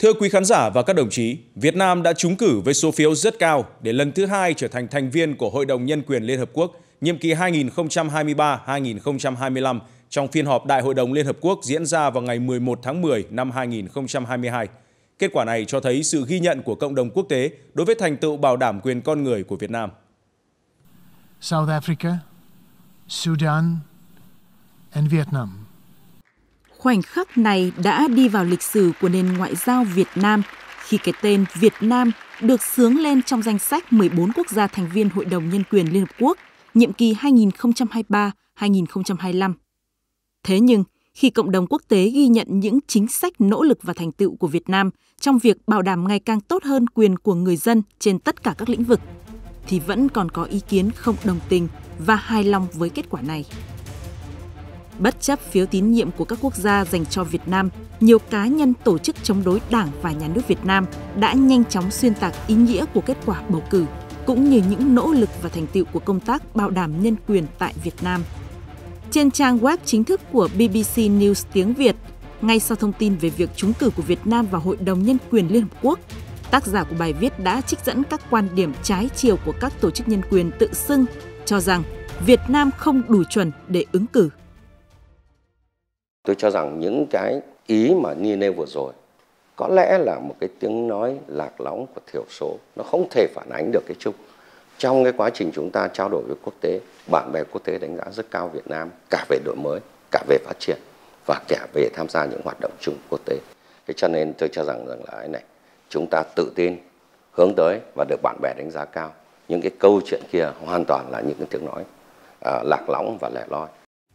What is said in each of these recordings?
Thưa quý khán giả và các đồng chí, Việt Nam đã trúng cử với số phiếu rất cao để lần thứ hai trở thành thành viên của Hội đồng Nhân quyền Liên Hợp Quốc nhiệm kỳ 2023-2025 trong phiên họp Đại hội đồng Liên Hợp Quốc diễn ra vào ngày 11 tháng 10 năm 2022. Kết quả này cho thấy sự ghi nhận của cộng đồng quốc tế đối với thành tựu bảo đảm quyền con người của Việt Nam. South Africa, Sudan and Vietnam. Khoảnh khắc này đã đi vào lịch sử của nền ngoại giao Việt Nam khi cái tên Việt Nam được xướng lên trong danh sách 14 quốc gia thành viên Hội đồng Nhân quyền Liên Hợp Quốc nhiệm kỳ 2023-2025. Thế nhưng, khi cộng đồng quốc tế ghi nhận những chính sách nỗ lực và thành tựu của Việt Nam trong việc bảo đảm ngày càng tốt hơn quyền của người dân trên tất cả các lĩnh vực, thì vẫn còn có ý kiến không đồng tình và hài lòng với kết quả này. Bất chấp phiếu tín nhiệm của các quốc gia dành cho Việt Nam, nhiều cá nhân tổ chức chống đối Đảng và Nhà nước Việt Nam đã nhanh chóng xuyên tạc ý nghĩa của kết quả bầu cử, cũng như những nỗ lực và thành tựu của công tác bảo đảm nhân quyền tại Việt Nam. Trên trang web chính thức của BBC News tiếng Việt, ngay sau thông tin về việc trúng cử của Việt Nam vào Hội đồng Nhân quyền Liên Hợp Quốc, tác giả của bài viết đã trích dẫn các quan điểm trái chiều của các tổ chức nhân quyền tự xưng, cho rằng Việt Nam không đủ chuẩn để ứng cử. Tôi cho rằng những cái ý mà như nêu vừa rồi có lẽ là một cái tiếng nói lạc lõng của thiểu số. Nó không thể phản ánh được cái chung. Trong cái quá trình chúng ta trao đổi với quốc tế, bạn bè quốc tế đánh giá rất cao Việt Nam cả về đổi mới, cả về phát triển và cả về tham gia những hoạt động chung quốc tế. Thế cho nên tôi cho rằng là cái này chúng ta tự tin hướng tới và được bạn bè đánh giá cao. Những cái câu chuyện kia hoàn toàn là những cái tiếng nói lạc lõng và lẻ loi.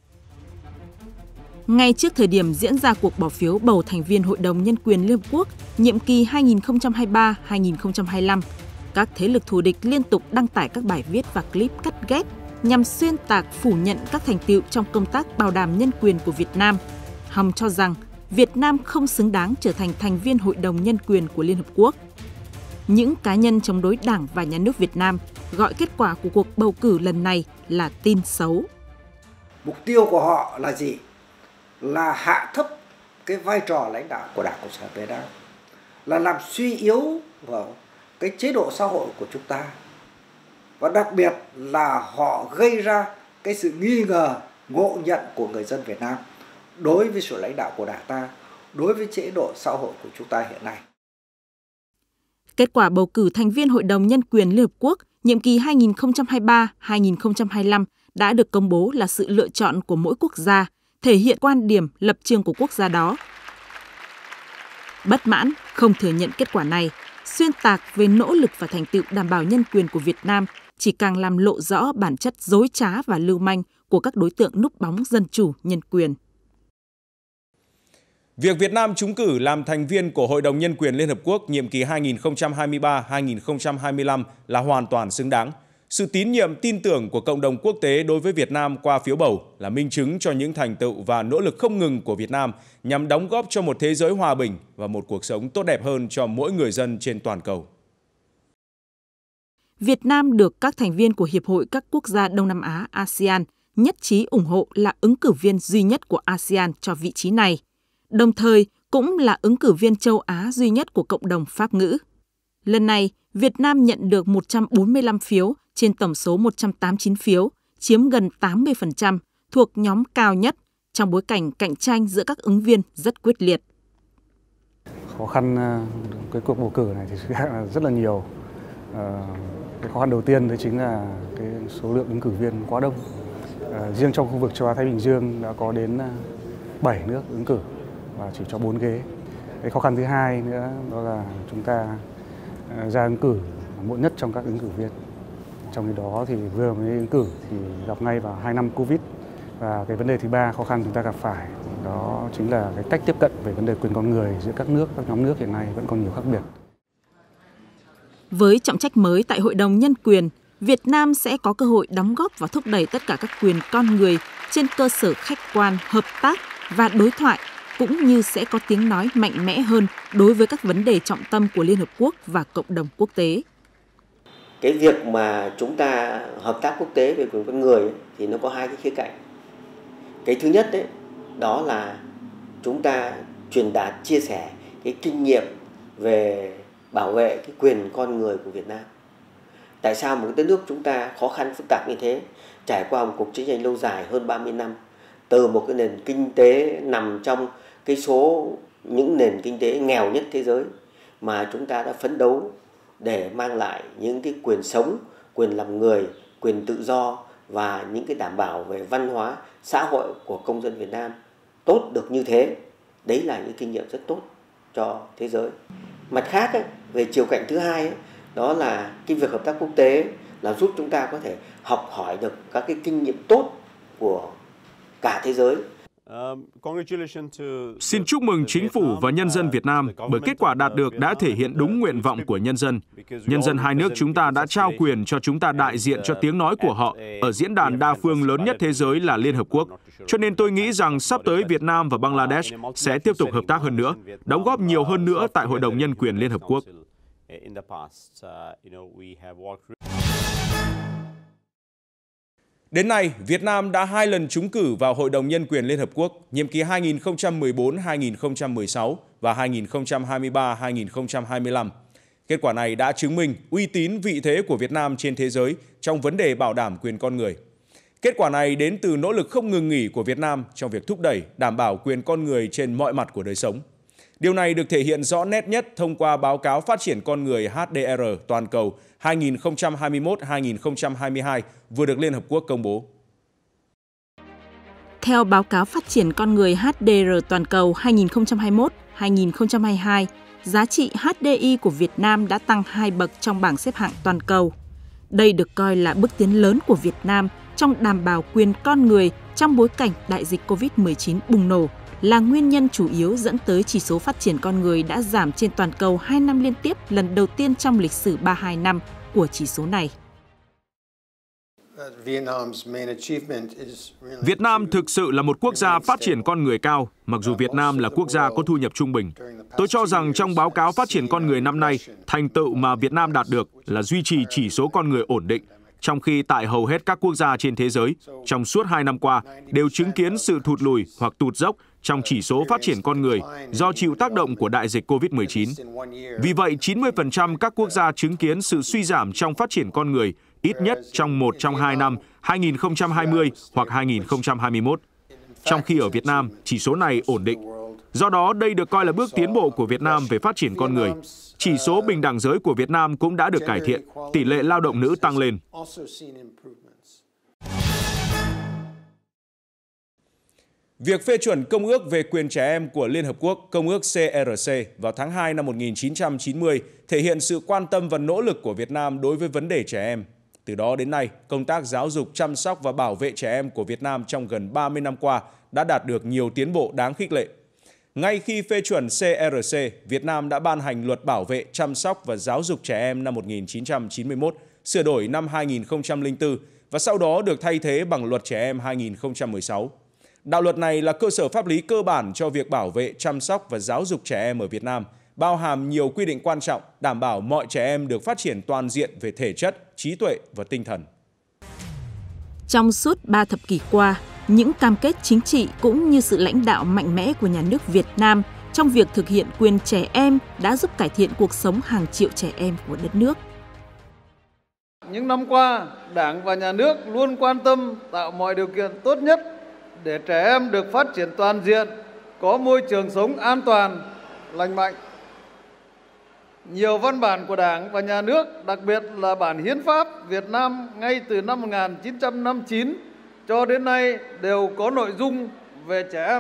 Ngay trước thời điểm diễn ra cuộc bỏ phiếu bầu thành viên Hội đồng Nhân quyền Liên Hợp Quốc nhiệm kỳ 2023-2025, các thế lực thù địch liên tục đăng tải các bài viết và clip cắt ghép nhằm xuyên tạc phủ nhận các thành tựu trong công tác bảo đảm nhân quyền của Việt Nam, hòng cho rằng Việt Nam không xứng đáng trở thành thành viên Hội đồng Nhân quyền của Liên Hợp Quốc. Những cá nhân chống đối Đảng và Nhà nước Việt Nam gọi kết quả của cuộc bầu cử lần này là tin xấu. Mục tiêu của họ là gì? Là hạ thấp cái vai trò lãnh đạo của Đảng Cộng sản Việt Nam, là làm suy yếu vào cái chế độ xã hội của chúng ta, và đặc biệt là họ gây ra cái sự nghi ngờ, ngộ nhận của người dân Việt Nam đối với sự lãnh đạo của Đảng ta, đối với chế độ xã hội của chúng ta hiện nay. Kết quả bầu cử thành viên Hội đồng Nhân quyền Liên Hợp Quốc nhiệm kỳ 2023-2025 đã được công bố là sự lựa chọn của mỗi quốc gia, thể hiện quan điểm, lập trường của quốc gia đó. Bất mãn, không thừa nhận kết quả này, xuyên tạc về nỗ lực và thành tựu đảm bảo nhân quyền của Việt Nam chỉ càng làm lộ rõ bản chất dối trá và lưu manh của các đối tượng núp bóng dân chủ, nhân quyền. Việc Việt Nam trúng cử làm thành viên của Hội đồng Nhân quyền Liên Hợp Quốc nhiệm kỳ 2023-2025 là hoàn toàn xứng đáng. Sự tín nhiệm, tin tưởng của cộng đồng quốc tế đối với Việt Nam qua phiếu bầu là minh chứng cho những thành tựu và nỗ lực không ngừng của Việt Nam nhằm đóng góp cho một thế giới hòa bình và một cuộc sống tốt đẹp hơn cho mỗi người dân trên toàn cầu. Việt Nam được các thành viên của Hiệp hội các quốc gia Đông Nam Á ASEAN nhất trí ủng hộ là ứng cử viên duy nhất của ASEAN cho vị trí này, đồng thời cũng là ứng cử viên châu Á duy nhất của cộng đồng Pháp ngữ. Lần này, Việt Nam nhận được 145 phiếu trên tổng số 189 phiếu, chiếm gần 80%, thuộc nhóm cao nhất trong bối cảnh cạnh tranh giữa các ứng viên rất quyết liệt. Khó khăn cái cuộc bầu cử này thì rất là nhiều. Cái khó khăn đầu tiên đấy chính là cái số lượng ứng cử viên quá đông. Riêng trong khu vực châu Á Thái Bình Dương đã có đến 7 nước ứng cử và chỉ cho 4 ghế. Cái khó khăn thứ hai nữa đó là chúng ta ra ứng cử muộn nhất trong các ứng cử viên. Trong khi đó thì vừa mới ứng cử thì gặp ngay vào 2 năm Covid. Và cái vấn đề thứ ba khó khăn chúng ta gặp phải đó chính là cái cách tiếp cận về vấn đề quyền con người giữa các nước, các nhóm nước hiện nay vẫn còn nhiều khác biệt. Với trọng trách mới tại Hội đồng Nhân quyền, Việt Nam sẽ có cơ hội đóng góp và thúc đẩy tất cả các quyền con người trên cơ sở khách quan, hợp tác và đối thoại, cũng như sẽ có tiếng nói mạnh mẽ hơn đối với các vấn đề trọng tâm của Liên Hợp Quốc và cộng đồng quốc tế. Cái việc mà chúng ta hợp tác quốc tế về quyền con người thì nó có hai cái khía cạnh. Cái thứ nhất đó là chúng ta truyền đạt, chia sẻ cái kinh nghiệm về bảo vệ cái quyền con người của Việt Nam. Tại sao một đất nước chúng ta khó khăn phức tạp như thế, trải qua một cuộc chiến tranh lâu dài hơn 30 năm, từ một cái nền kinh tế nằm trong cái số những nền kinh tế nghèo nhất thế giới, mà chúng ta đã phấn đấu để mang lại những cái quyền sống, quyền làm người, quyền tự do và những cái đảm bảo về văn hóa, xã hội của công dân Việt Nam tốt được như thế. Đấy là những kinh nghiệm rất tốt cho thế giới. Mặt khác ấy, về chiều cạnh thứ hai ấy, đó là cái việc hợp tác quốc tế là giúp chúng ta có thể học hỏi được các cái kinh nghiệm tốt của cả thế giới. Xin chúc mừng chính phủ và nhân dân Việt Nam bởi kết quả đạt được đã thể hiện đúng nguyện vọng của nhân dân. Nhân dân hai nước chúng ta đã trao quyền cho chúng ta đại diện cho tiếng nói của họ ở diễn đàn đa phương lớn nhất thế giới là Liên Hợp Quốc. Cho nên tôi nghĩ rằng sắp tới Việt Nam và Bangladesh sẽ tiếp tục hợp tác hơn nữa, đóng góp nhiều hơn nữa tại Hội đồng Nhân quyền Liên Hợp Quốc. Đến nay, Việt Nam đã 2 lần trúng cử vào Hội đồng Nhân quyền Liên Hợp Quốc, nhiệm kỳ 2014-2016 và 2023-2025. Kết quả này đã chứng minh uy tín vị thế của Việt Nam trên thế giới trong vấn đề bảo đảm quyền con người. Kết quả này đến từ nỗ lực không ngừng nghỉ của Việt Nam trong việc thúc đẩy, đảm bảo quyền con người trên mọi mặt của đời sống. Điều này được thể hiện rõ nét nhất thông qua báo cáo phát triển con người HDR toàn cầu 2021-2022 vừa được Liên Hợp Quốc công bố. Theo báo cáo phát triển con người HDR toàn cầu 2021-2022, giá trị HDI của Việt Nam đã tăng 2 bậc trong bảng xếp hạng toàn cầu. Đây được coi là bước tiến lớn của Việt Nam trong đảm bảo quyền con người trong bối cảnh đại dịch COVID-19 bùng nổ, là nguyên nhân chủ yếu dẫn tới chỉ số phát triển con người đã giảm trên toàn cầu 2 năm liên tiếp, lần đầu tiên trong lịch sử 32 năm của chỉ số này. Việt Nam thực sự là một quốc gia phát triển con người cao, mặc dù Việt Nam là quốc gia có thu nhập trung bình. Tôi cho rằng trong báo cáo phát triển con người năm nay, thành tựu mà Việt Nam đạt được là duy trì chỉ số con người ổn định, trong khi tại hầu hết các quốc gia trên thế giới, trong suốt 2 năm qua, đều chứng kiến sự thụt lùi hoặc tụt dốc trong chỉ số phát triển con người do chịu tác động của đại dịch COVID-19. Vì vậy, 90% các quốc gia chứng kiến sự suy giảm trong phát triển con người ít nhất trong một trong 2 năm 2020 hoặc 2021. Trong khi ở Việt Nam, chỉ số này ổn định. Do đó, đây được coi là bước tiến bộ của Việt Nam về phát triển con người. Chỉ số bình đẳng giới của Việt Nam cũng đã được cải thiện, tỷ lệ lao động nữ tăng lên. Việc phê chuẩn Công ước về quyền trẻ em của Liên Hợp Quốc, Công ước CRC, vào tháng 2 năm 1990 thể hiện sự quan tâm và nỗ lực của Việt Nam đối với vấn đề trẻ em. Từ đó đến nay, công tác giáo dục, chăm sóc và bảo vệ trẻ em của Việt Nam trong gần 30 năm qua đã đạt được nhiều tiến bộ đáng khích lệ. Ngay khi phê chuẩn CRC, Việt Nam đã ban hành Luật Bảo vệ, Chăm sóc và Giáo dục Trẻ Em năm 1991, sửa đổi năm 2004 và sau đó được thay thế bằng Luật Trẻ Em 2016. Đạo luật này là cơ sở pháp lý cơ bản cho việc bảo vệ, chăm sóc và giáo dục trẻ em ở Việt Nam, bao hàm nhiều quy định quan trọng, đảm bảo mọi trẻ em được phát triển toàn diện về thể chất, trí tuệ và tinh thần. Trong suốt 3 thập kỷ qua, những cam kết chính trị cũng như sự lãnh đạo mạnh mẽ của nhà nước Việt Nam trong việc thực hiện quyền trẻ em đã giúp cải thiện cuộc sống hàng triệu trẻ em của đất nước. Những năm qua, Đảng và Nhà nước luôn quan tâm tạo mọi điều kiện tốt nhất để trẻ em được phát triển toàn diện, có môi trường sống an toàn, lành mạnh. Nhiều văn bản của Đảng và Nhà nước, đặc biệt là bản Hiến pháp Việt Nam ngay từ năm 1959 cho đến nay đều có nội dung về trẻ em.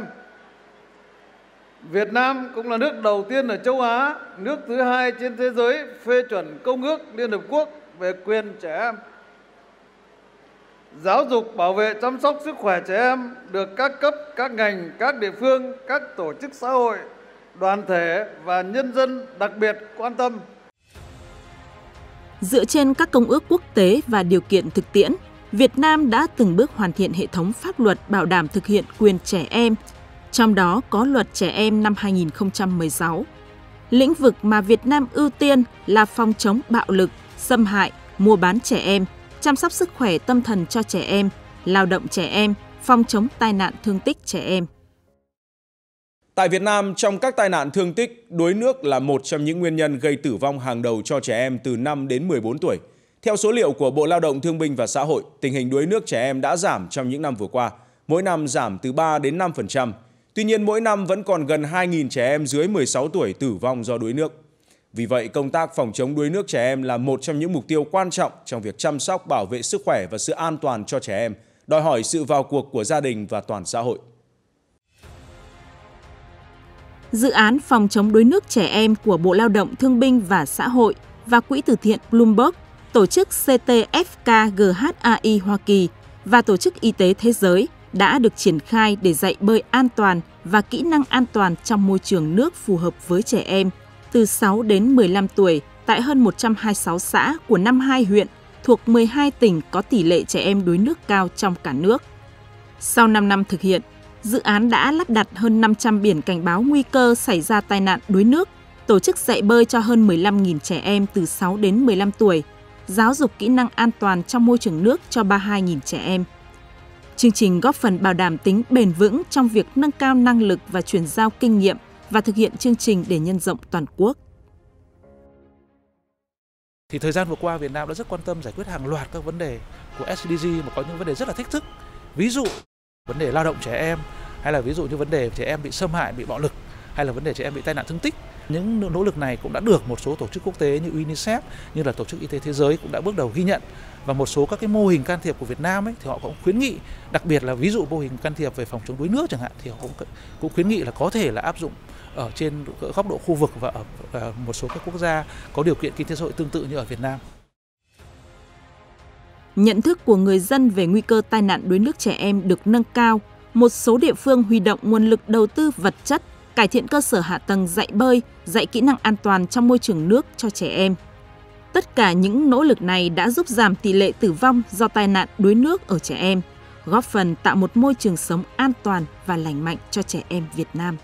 Việt Nam cũng là nước đầu tiên ở châu Á, nước thứ 2 trên thế giới phê chuẩn Công ước Liên Hợp Quốc về quyền trẻ em. Giáo dục, bảo vệ, chăm sóc sức khỏe trẻ em được các cấp, các ngành, các địa phương, các tổ chức xã hội, đoàn thể và nhân dân đặc biệt quan tâm. Dựa trên các công ước quốc tế và điều kiện thực tiễn, Việt Nam đã từng bước hoàn thiện hệ thống pháp luật bảo đảm thực hiện quyền trẻ em, trong đó có Luật Trẻ Em năm 2016. Lĩnh vực mà Việt Nam ưu tiên là phòng chống bạo lực, xâm hại, mua bán trẻ em, chăm sóc sức khỏe tâm thần cho trẻ em, lao động trẻ em, phòng chống tai nạn thương tích trẻ em. Tại Việt Nam, trong các tai nạn thương tích, đuối nước là một trong những nguyên nhân gây tử vong hàng đầu cho trẻ em từ 5 đến 14 tuổi. Theo số liệu của Bộ Lao động Thương binh và Xã hội, tình hình đuối nước trẻ em đã giảm trong những năm vừa qua, mỗi năm giảm từ 3 đến 5%. Tuy nhiên, mỗi năm vẫn còn gần 2.000 trẻ em dưới 16 tuổi tử vong do đuối nước. Vì vậy, công tác phòng chống đuối nước trẻ em là một trong những mục tiêu quan trọng trong việc chăm sóc, bảo vệ sức khỏe và sự an toàn cho trẻ em, đòi hỏi sự vào cuộc của gia đình và toàn xã hội. Dự án phòng chống đuối nước trẻ em của Bộ Lao động Thương binh và Xã hội và Quỹ từ thiện Bloomberg, tổ chức CTFKGHAI Hoa Kỳ và Tổ chức Y tế Thế giới đã được triển khai để dạy bơi an toàn và kỹ năng an toàn trong môi trường nước phù hợp với trẻ em từ 6 đến 15 tuổi tại hơn 126 xã của 52 huyện thuộc 12 tỉnh có tỷ lệ trẻ em đuối nước cao trong cả nước. Sau 5 năm thực hiện, dự án đã lắp đặt hơn 500 biển cảnh báo nguy cơ xảy ra tai nạn đuối nước, tổ chức dạy bơi cho hơn 15.000 trẻ em từ 6 đến 15 tuổi, giáo dục kỹ năng an toàn trong môi trường nước cho 32.000 trẻ em. Chương trình góp phần bảo đảm tính bền vững trong việc nâng cao năng lực và chuyển giao kinh nghiệm và thực hiện chương trình để nhân rộng toàn quốc. Thì thời gian vừa qua Việt Nam đã rất quan tâm giải quyết hàng loạt các vấn đề của SDG mà có những vấn đề rất là thách thức. Ví dụ vấn đề lao động trẻ em, hay là ví dụ như vấn đề trẻ em bị xâm hại, bị bạo lực, hay là vấn đề trẻ em bị tai nạn thương tích. Những nỗ lực này cũng đã được một số tổ chức quốc tế như UNICEF, như là Tổ chức Y tế Thế giới cũng đã bước đầu ghi nhận. Và một số các cái mô hình can thiệp của Việt Nam thì họ cũng khuyến nghị, đặc biệt là ví dụ mô hình can thiệp về phòng chống đuối nước chẳng hạn, thì họ cũng khuyến nghị là có thể là áp dụng ở trên góc độ khu vực và ở một số các quốc gia có điều kiện kinh tế xã hội tương tự như ở Việt Nam. Nhận thức của người dân về nguy cơ tai nạn đuối nước trẻ em được nâng cao. Một số địa phương huy động nguồn lực đầu tư vật chất, cải thiện cơ sở hạ tầng dạy bơi, dạy kỹ năng an toàn trong môi trường nước cho trẻ em. Tất cả những nỗ lực này đã giúp giảm tỷ lệ tử vong do tai nạn đuối nước ở trẻ em, góp phần tạo một môi trường sống an toàn và lành mạnh cho trẻ em Việt Nam.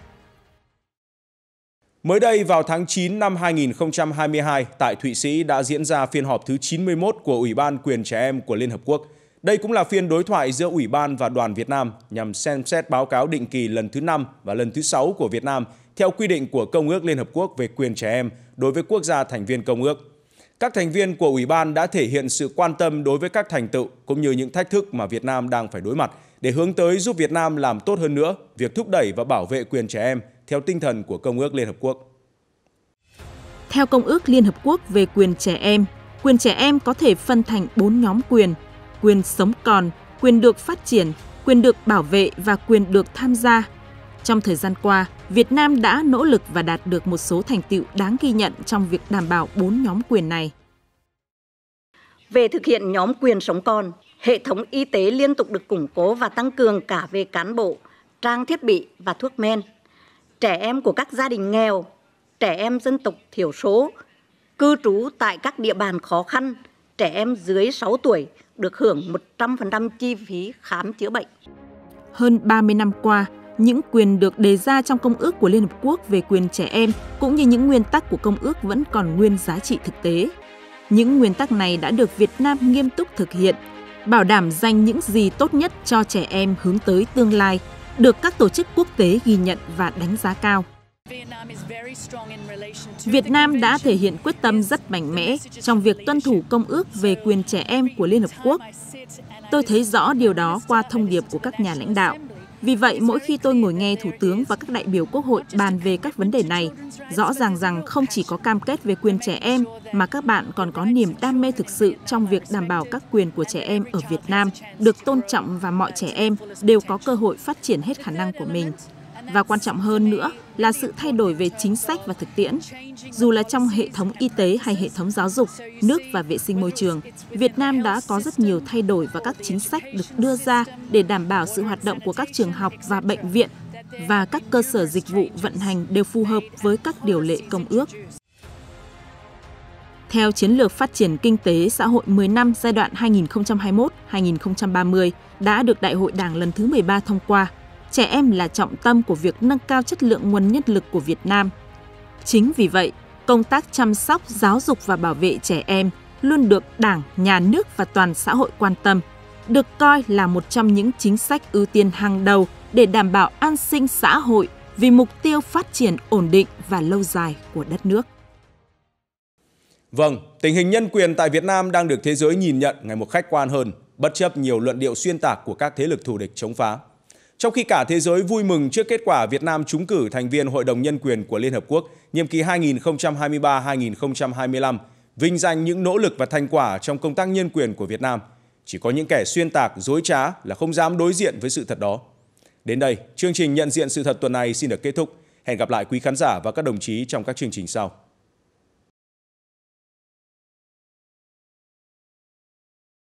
Mới đây vào tháng 9 năm 2022, tại Thụy Sĩ đã diễn ra phiên họp thứ 91 của Ủy ban Quyền Trẻ Em của Liên Hợp Quốc. Đây cũng là phiên đối thoại giữa Ủy ban và Đoàn Việt Nam nhằm xem xét báo cáo định kỳ lần thứ 5 và lần thứ 6 của Việt Nam theo quy định của Công ước Liên Hợp Quốc về quyền trẻ em đối với quốc gia thành viên Công ước. Các thành viên của Ủy ban đã thể hiện sự quan tâm đối với các thành tựu cũng như những thách thức mà Việt Nam đang phải đối mặt để hướng tới giúp Việt Nam làm tốt hơn nữa việc thúc đẩy và bảo vệ quyền trẻ em theo tinh thần của Công ước Liên Hợp Quốc. Theo Công ước Liên Hợp Quốc về quyền trẻ em có thể phân thành 4 nhóm quyền: quyền sống còn, quyền được phát triển, quyền được bảo vệ và quyền được tham gia. Trong thời gian qua, Việt Nam đã nỗ lực và đạt được một số thành tựu đáng ghi nhận trong việc đảm bảo 4 nhóm quyền này. Về thực hiện nhóm quyền sống còn, hệ thống y tế liên tục được củng cố và tăng cường cả về cán bộ, trang thiết bị và thuốc men. Trẻ em của các gia đình nghèo, trẻ em dân tộc thiểu số, cư trú tại các địa bàn khó khăn, trẻ em dưới 6 tuổi được hưởng 100% chi phí khám chữa bệnh. Hơn 30 năm qua, những quyền được đề ra trong Công ước của Liên Hợp Quốc về quyền trẻ em cũng như những nguyên tắc của Công ước vẫn còn nguyên giá trị thực tế. Những nguyên tắc này đã được Việt Nam nghiêm túc thực hiện, bảo đảm dành những gì tốt nhất cho trẻ em hướng tới tương lai, được các tổ chức quốc tế ghi nhận và đánh giá cao. Việt Nam đã thể hiện quyết tâm rất mạnh mẽ trong việc tuân thủ Công ước về quyền trẻ em của Liên Hợp Quốc. Tôi thấy rõ điều đó qua thông điệp của các nhà lãnh đạo. Vì vậy, mỗi khi tôi ngồi nghe Thủ tướng và các đại biểu Quốc hội bàn về các vấn đề này, rõ ràng rằng không chỉ có cam kết về quyền trẻ em, mà các bạn còn có niềm đam mê thực sự trong việc đảm bảo các quyền của trẻ em ở Việt Nam được tôn trọng và mọi trẻ em đều có cơ hội phát triển hết khả năng của mình. Và quan trọng hơn nữa là sự thay đổi về chính sách và thực tiễn. Dù là trong hệ thống y tế hay hệ thống giáo dục, nước và vệ sinh môi trường, Việt Nam đã có rất nhiều thay đổi và các chính sách được đưa ra để đảm bảo sự hoạt động của các trường học và bệnh viện và các cơ sở dịch vụ vận hành đều phù hợp với các điều lệ Công ước. Theo Chiến lược Phát triển Kinh tế Xã hội 10 năm giai đoạn 2021-2030 đã được Đại hội Đảng lần thứ 13 thông qua, trẻ em là trọng tâm của việc nâng cao chất lượng nguồn nhân lực của Việt Nam. Chính vì vậy, công tác chăm sóc, giáo dục và bảo vệ trẻ em luôn được Đảng, Nhà nước và toàn xã hội quan tâm, được coi là một trong những chính sách ưu tiên hàng đầu để đảm bảo an sinh xã hội, vì mục tiêu phát triển ổn định và lâu dài của đất nước. Vâng, tình hình nhân quyền tại Việt Nam đang được thế giới nhìn nhận ngày một khách quan hơn, bất chấp nhiều luận điệu xuyên tạc của các thế lực thù địch chống phá. Trong khi cả thế giới vui mừng trước kết quả Việt Nam trúng cử thành viên Hội đồng Nhân quyền của Liên Hợp Quốc nhiệm kỳ 2023-2025, vinh danh những nỗ lực và thành quả trong công tác nhân quyền của Việt Nam, chỉ có những kẻ xuyên tạc, dối trá là không dám đối diện với sự thật đó. Đến đây, chương trình Nhận diện sự thật tuần này xin được kết thúc. Hẹn gặp lại quý khán giả và các đồng chí trong các chương trình sau.